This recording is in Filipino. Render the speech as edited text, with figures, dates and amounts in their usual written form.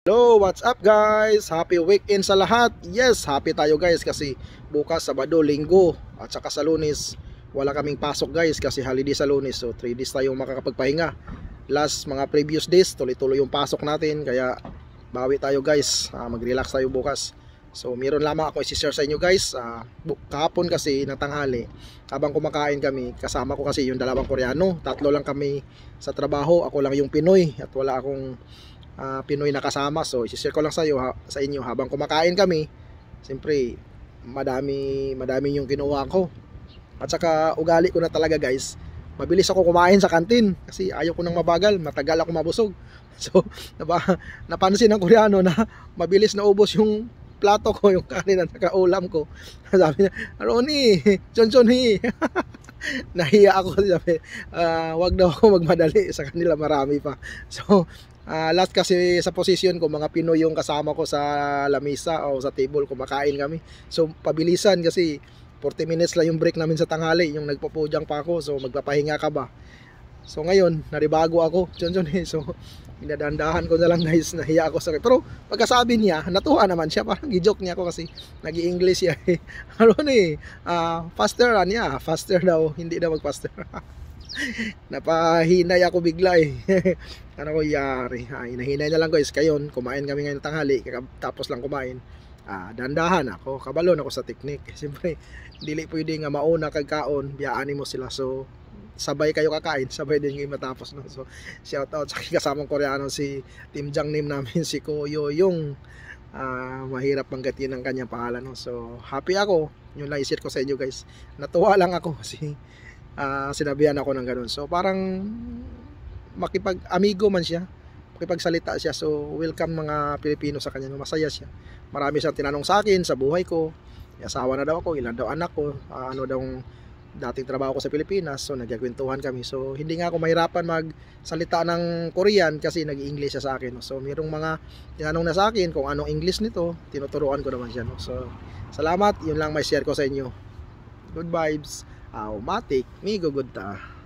Hello, what's up guys? Happy weekend sa lahat. Yes, happy tayo guys kasi bukas Sabado, Linggo at saka sa Lunes wala kaming pasok guys kasi holiday sa Lunes. So 3 days tayo makakapagpahinga. Last mga previous days tuloy-tuloy yung pasok natin kaya bawi tayo guys. Mag-relax tayo bukas. So meron lamang ako i-share sa inyo guys. Kahapon kasi ng tanghali habang kumakain kami, kasama ko kasi yung dalawang Koreano. Tatlo lang kami sa trabaho. Ako lang yung Pinoy at wala akong Pinoy na kasama. So i-share ko lang sa inyo habang kumakain kami. Siyempre madami yung kinuha ko. At saka ugali ko na talaga guys, mabilis ako kumain sa kantin kasi ayaw ko nang mabagal, matagal ako mabusog. So napansin ng Koreano na mabilis na ubos yung plato ko, yung kanin na nakaulam ko. Sabi niya, Ronnie, Chonchonhi. Nahiya ako, sabi, wag daw ako magmadali, sa kanila marami pa. So last kasi sa position ko, mga Pinoy yung kasama ko sa lamesa o sa table, kumakain kami. So pabilisan kasi 40 minutes lang yung break namin sa tanghali, yung nagpupujang pa ako, so magpapahinga ka ba. So ngayon, naribago ako, so inadandahan ko na lang guys, nahiya ako sa pero pagkasabi niya, natuwa naman siya, parang gi-joke niya ako kasi nag-i-English siya eh. Ano ni, faster niya, faster daw, hindi daw mag-faster. Napahinay ako bigla eh. Ano ko yari, nahinay na lang guys. Kayon, kumain kami ngayon tanghali, tapos lang kumain. Dandahan ako, kabalon ako sa teknik. Siyempre, dili pwede nga mauna kagkaon, biyaan mo sila. So sabay kayo kakain, sabay din kayo matapos, no? So shout out sa kasamang Koreano, si Team Jang name namin, si Koyo yung mahirap banggatin ang kanyang pangalan, no? So happy ako, yun lang i-share ko sa inyo guys. Natuwa lang ako kasi sinabihan ako ng ganun. So parang makipag-amigo man siya, makipagsalita siya. So welcome mga Pilipino sa kanya, no? Masaya siya. Marami siyang tinanong sa akin sa buhay ko. May asawa na daw ako, ilan daw anak ko, ano daw dating trabaho ko sa Pilipinas. So nagkakwentuhan kami. So hindi nga ako mahirapan magsalita ng Korean kasi nag-i-English siya sa akin, no? So mayroong mga tinanong na sa akin kung anong English nito, tinuturuan ko naman siya, no? So salamat, yun lang may share ko sa inyo. Good vibes. Matik, migo good ta.